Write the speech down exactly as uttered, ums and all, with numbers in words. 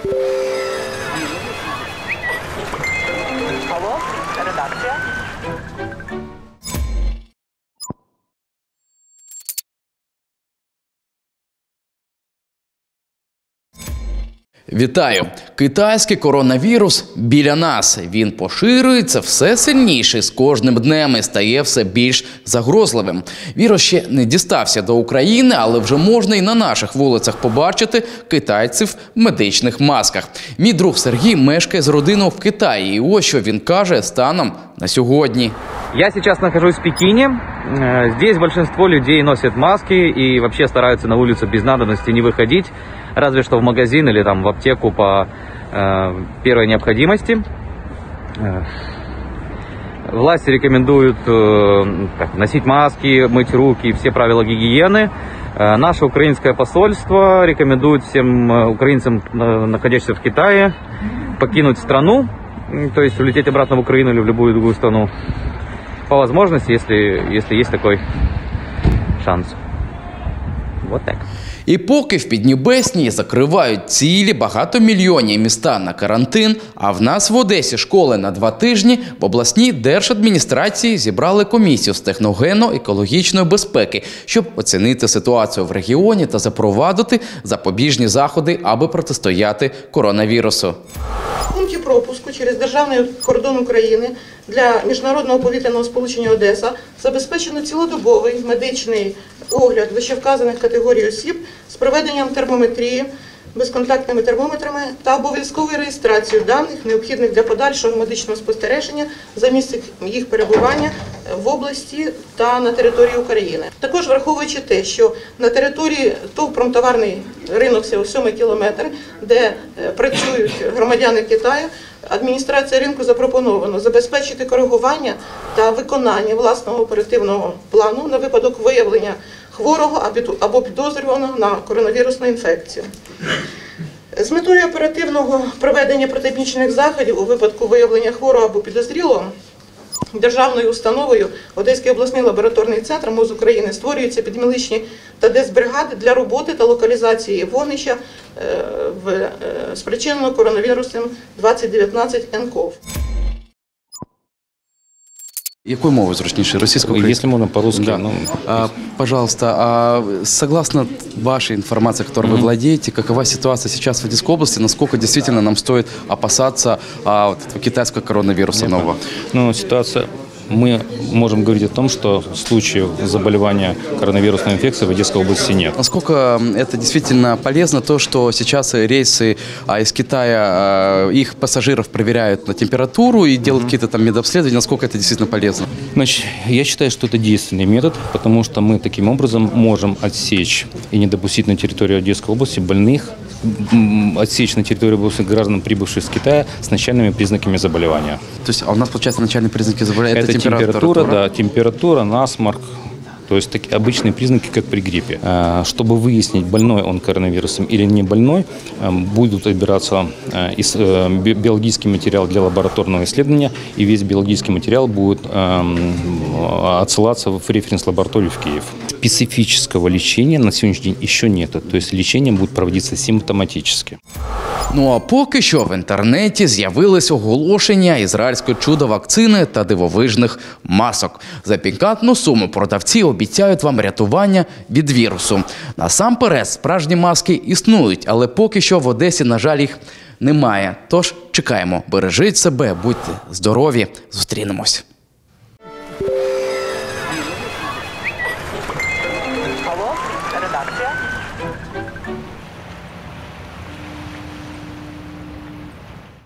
Алло, редакція. Вітаю! Китайський коронавірус біля нас. Він поширюється все сильніше з кожним днем і стає все більш загрозливим. Вірус ще не дістався до України, але вже можна і на наших вулицях побачити китайців в медичних масках. Мій друг Сергій мешкає з родиною в Китаї. І ось що він каже станом на сьогодні. Я сейчас нахожусь в Пекине. Здесь большинство людей носят маски и вообще стараются на улицу без надобности не выходить. Разве что в магазин или там в аптеку по э, первой необходимости. Э, власти рекомендуют э, так, носить маски, мыть руки, все правила гигиены. Э, наше украинское посольство рекомендует всем украинцам, находящимся в Китае, покинуть страну, то есть улететь обратно в Украину или в любую другую страну. По возможности, если, если есть такой шанс. Вот так. І поки в Піднебесній закривають цілі багатомільйонні міста на карантин, а в нас в Одесі школи на два тижні, в обласній держадміністрації зібрали комісію з техногенно-екологічної безпеки, щоб оцінити ситуацію в регіоні та запровадити запобіжні заходи, аби протистояти коронавірусу. В пункті пропуску через державний кордон України для міжнародного повітряного сполучення Одеса забезпечено цілодобовий медичний огляд вищевказаних категорій осіб з проведенням термометрії, безконтактними термометрами та обов'язковою реєстрацією даних, необхідних для подальшого медичного спостереження за місцем їх перебування в області та на території України. Також враховуючи те, що на території ТОВ «Промтоварний ринок» сьомий кілометр, де працюють громадяни Китаю, адміністрація ринку запропоновано забезпечити коригування та виконання власного оперативного плану на випадок виявлення хворого або підозрюваного на коронавірусну інфекцію. З метою оперативного проведення протиепідемічних заходів у випадку виявлення хворого або підозрілого державною установою Одеський обласний лабораторний центр МОЗ України створюються епідеміологічні та дезбригади для роботи та локалізації вогнища в спричиненого коронавірусом двадцять дев'ятнадцять ен ков. Якою мовою зручніше? Російською? Если можно по-русски. Да. Ну, а, пожалуйста, а согласно вашей информации, которой mm-hmm. вы владеете, какова ситуация сейчас в Одесской области? Насколько действительно нам стоит опасаться а, вот этого китайского коронавируса нового? Ну, ситуация... Мы можем говорить о том, что случаев заболевания коронавирусной инфекцией в Одесской области нет. Насколько это действительно полезно, то, что сейчас рейсы из Китая, их пассажиров проверяют на температуру и делают mm-hmm. какие-то там медобследования, насколько это действительно полезно? Значит, я считаю, что это действенный метод, потому что мы таким образом можем отсечь и не допустить на территории Одесской области больных, отсечь на территории области граждан, прибывших из Китая, с начальными признаками заболевания. То есть, а у нас, получается, начальные признаки заболевания? Это, это температура, температура, да, температура, насморк. То есть такие обычные признаки, как при гриппе. Чтобы выяснить, больной он коронавирусом или не больной, будут отбираться биологический материал для лабораторного исследования, и весь биологический материал будет отсылаться в референс-лабораторию в Киев. Специфического лечения на сегодняшний день еще нет. То есть лечение будет проводиться симптоматически. Ну а поки що в інтернеті з'явились оголошення ізраїльської чудо-вакцини та дивовижних масок. За пікантну суму продавці обіцяють вам рятування від вірусу. Насамперед, справжні маски існують, але поки що в Одесі, на жаль, їх немає. Тож чекаємо, бережіть себе, будьте здорові, зустрінемось. Алло, редакція.